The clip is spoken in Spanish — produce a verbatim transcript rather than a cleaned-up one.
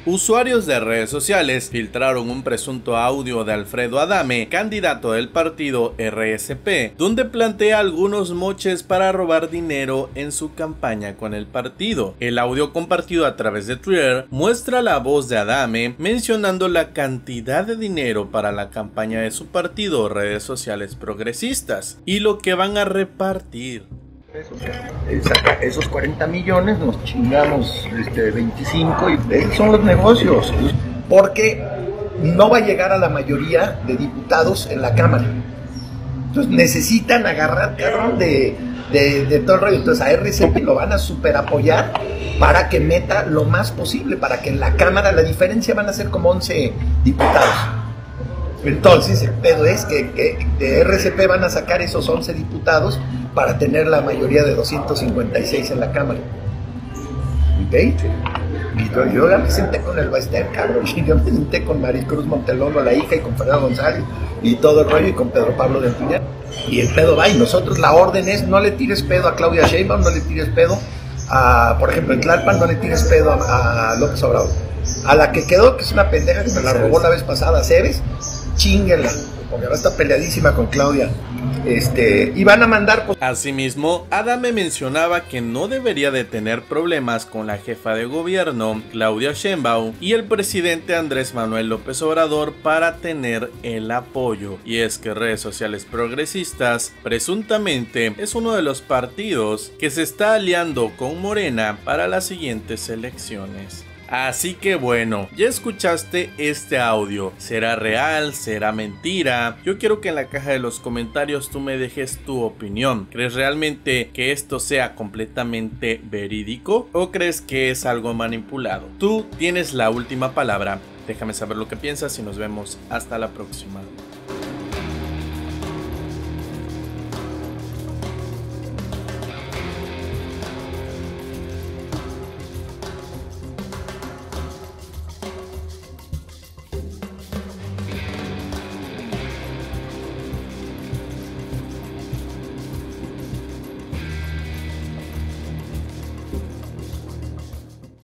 Usuarios de redes sociales filtraron un presunto audio de Alfredo Adame, candidato del partido R S P, donde plantea algunos moches para robar dinero en su campaña con el partido. El audio compartido a través de Twitter muestra la voz de Adame mencionando la cantidad de dinero para la campaña de su partido, redes sociales progresistas, y lo que van a repartir. Saca esos cuarenta millones, nos chingamos este, veinticinco y esos son los negocios, porque no va a llegar a la mayoría de diputados en la Cámara. Entonces necesitan agarrar cabrón de, de, de todo el rollo. Entonces a R C P lo van a super apoyar para que meta lo más posible, para que en la Cámara la diferencia van a ser como once diputados. Entonces el pedo es que, que de R C P van a sacar esos once diputados para tener la mayoría de doscientos cincuenta y seis en la Cámara. ¿Ok? Y yo, yo ya me senté con el Baester, cabrón, y yo me senté con Maricruz Montelolo, la hija, y con Fernando González, y todo el rollo, y con Pedro Pablo de Antuña. Y el pedo va, y nosotros la orden es, no le tires pedo a Claudia Sheinbaum, no le tires pedo a, por ejemplo, en Tlalpan, no le tires pedo a, a López Obrador. A la que quedó, que es una pendeja que me la robó la vez pasada, Cebes, chinguenla, porque ahora está peleadísima con Claudia. Este, y van a mandar pues... Asimismo, Adame mencionaba que no debería de tener problemas con la jefa de gobierno, Claudia Sheinbaum, y el presidente Andrés Manuel López Obrador para tener el apoyo. Y es que redes sociales progresistas, presuntamente, es uno de los partidos que se está aliando con Morena para las siguientes elecciones. Así que bueno, ya escuchaste este audio. ¿Será real? ¿Será mentira? Yo quiero que en la caja de los comentarios tú me dejes tu opinión. ¿Crees realmente que esto sea completamente verídico? ¿O crees que es algo manipulado? Tú tienes la última palabra. Déjame saber lo que piensas y nos vemos hasta la próxima.